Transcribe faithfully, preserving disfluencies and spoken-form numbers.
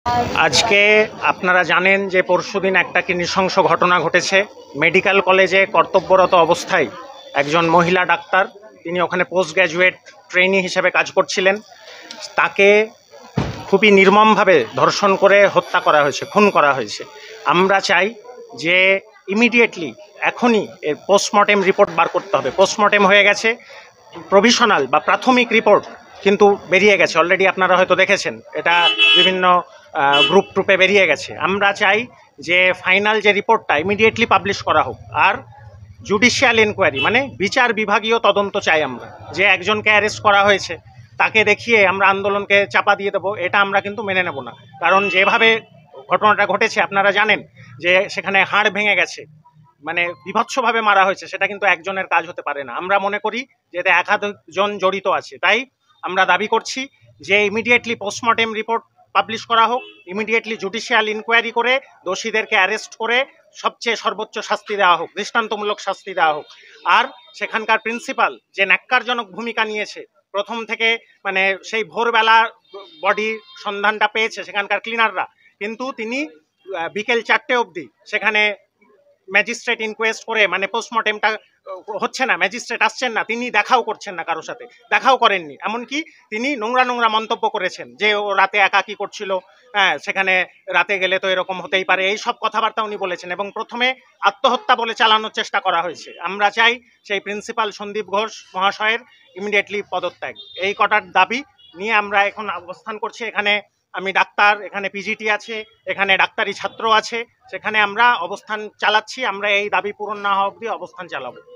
আজকে আপনারা জানেন যে পরশুদিন একটা কি নৃশংস ঘটনা ঘটেছে। মেডিকেল কলেজে কর্তব্যরত অবস্থায় একজন মহিলা ডাক্তার, তিনি ওখানে পোস্ট গ্র্যাজুয়েট ট্রেনি হিসেবে কাজ করছিলেন, তাকে খুবই নির্মমভাবে ধর্ষণ করে হত্যা করা হয়েছে, খুন করা হয়েছে। আমরা চাই যে ইমিডিয়েটলি এখনই এর পোস্টমর্টেম রিপোর্ট বার করতে হবে। পোস্টমর্টেম হয়ে গেছে, প্রভিশনাল বা প্রাথমিক রিপোর্ট কিন্তু বেরিয়ে গেছে, অলরেডি আপনারা হয়তো দেখেছেন, এটা বিভিন্ন গ্রুপ ট্রুপে বেরিয়ে গেছে। আমরা চাই যে ফাইনাল যে রিপোর্টটা ইমিডিয়েটলি পাবলিশ করা হোক। আর জুডিশিয়াল ইনকোয়ারি মানে বিচার বিভাগীয় তদন্ত চাই আমরা। যে একজনকে অ্যারেস্ট করা হয়েছে তাকে দেখিয়ে আমরা আন্দোলনকে চাপা দিয়ে দেবো, এটা আমরা কিন্তু মেনে নেব না। কারণ যেভাবে ঘটনাটা ঘটেছে আপনারা জানেন যে সেখানে হাড় ভেঙে গেছে, মানে বিভৎসভাবে মারা হয়েছে, সেটা কিন্তু একজনের কাজ হতে পারে না। আমরা মনে করি যে এতে একাধিকজন জড়িত আছে। তাই আমরা দাবি করছি যে ইমিডিয়েটলি পোস্টমর্টেম রিপোর্ট পাবলিশ করা হোক, ইমিডিয়েটলি জুডিশিয়াল ইনকোয়ারি করে দোষীদেরকে অ্যারেস্ট করে সবচেয়ে সর্বোচ্চ শাস্তি দেওয়া হোক, দৃষ্টান্তমূলক শাস্তি দেওয়া হোক। আর সেখানকার প্রিন্সিপাল যে ন্যাক্কারজনক ভূমিকা নিয়েছে, প্রথম থেকে মানে সেই ভোরবেলা বডি সন্ধানটা পেয়েছে সেখানকার ক্লিনাররা, কিন্তু তিনি বিকেল চারটে অবধি সেখানে ম্যাজিস্ট্রেট ইনকোয়েস্ট করে মানে পোস্টমর্টেমটা হচ্ছে না, ম্যাজিস্ট্রেট আসছেন না, তিনি দেখাও করছেন না, কারোর সাথে দেখাও করেননি। এমনকি তিনি নোংরা নোংরা মন্তব্য করেছেন যে ও রাতে একা কি করছিল, হ্যাঁ সেখানে রাতে গেলে তো এরকম হতেই পারে, এই সব কথাবার্তা উনি বলেছেন। এবং প্রথমে আত্মহত্যা বলে চালানোর চেষ্টা করা হয়েছে। আমরা চাই সেই প্রিন্সিপাল সন্দীপ ঘোষ মহাশয়ের ইমিডিয়েটলি পদত্যাগ। এই কটার দাবি নিয়ে আমরা এখন অবস্থান করছি। এখানে আমি ডাক্তার, এখানে পিজিটি আছে, এখানে ডাক্তারি ছাত্র আছে, সেখানে আমরা অবস্থান চালাচ্ছি। আমরা এই দাবি পূরণ না হওয়া অবধি অবস্থান চালাবো।